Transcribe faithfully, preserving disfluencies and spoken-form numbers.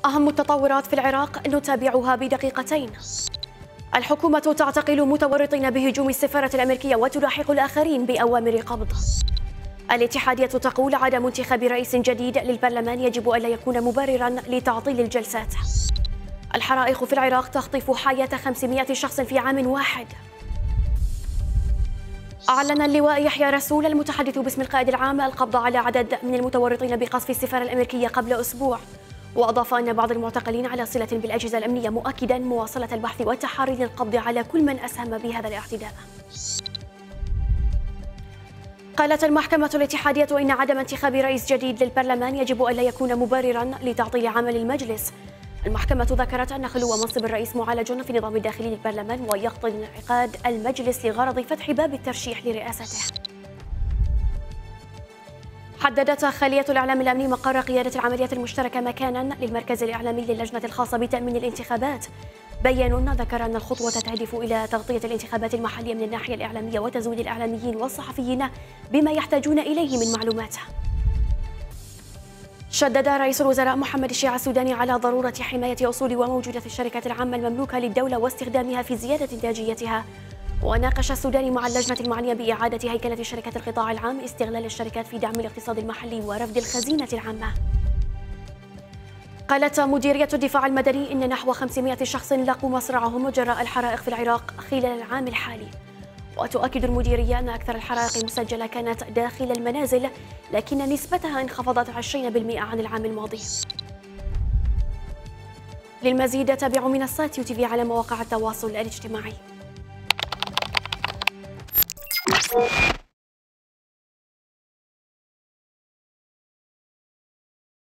أهم التطورات في العراق نتابعها بدقيقتين. الحكومة تعتقل متورطين بهجوم السفارة الأمريكية وتلاحق الآخرين بأوامر قبض. الاتحادية تقول عدم انتخاب رئيس جديد للبرلمان يجب ألا يكون مبررا لتعطيل الجلسات. الحرائق في العراق تخطف حياة خمسمائة شخص في عام واحد. أعلن اللواء يحيى رسول المتحدث باسم القائد العام القبض على عدد من المتورطين بقصف السفارة الأمريكية قبل أسبوع، وأضاف أن بعض المعتقلين على صلة بالأجهزة الأمنية، مؤكدا مواصلة البحث والتحري للقبض على كل من أسهم بهذا الاعتداء. قالت المحكمة الاتحادية إن عدم انتخاب رئيس جديد للبرلمان يجب ألا يكون مبررا لتعطيل عمل المجلس. المحكمة ذكرت أن خلو منصب الرئيس معالج في النظام الداخلي للبرلمان ويقتضي انعقاد المجلس لغرض فتح باب الترشيح لرئاسته. حددت خلية الإعلام الأمني مقر قيادة العمليات المشتركة مكانا للمركز الإعلامي للجنة الخاصة بتأمين الانتخابات. بيان ذكر أن الخطوة تهدف إلى تغطية الانتخابات المحلية من الناحية الإعلامية وتزويد الإعلاميين والصحفيين بما يحتاجون إليه من معلومات. شدد رئيس الوزراء محمد الشيع السوداني على ضرورة حماية أصول وموجودات الشركات العامة المملوكة للدولة واستخدامها في زيادة إنتاجيتها. وناقش السوداني مع اللجنة المعنية بإعادة هيكلة شركات القطاع العام استغلال الشركات في دعم الاقتصاد المحلي ورفد الخزينة العامة. قالت مديرية الدفاع المدني إن نحو خمسمائة شخص لقوا مصرعهم جراء الحرائق في العراق خلال العام الحالي. وتؤكد المديرية أن أكثر الحرائق المسجلة كانت داخل المنازل، لكن نسبتها انخفضت عشرين بالمئة عن العام الماضي. للمزيد تابعوا منصات يو تي في على مواقع التواصل الاجتماعي.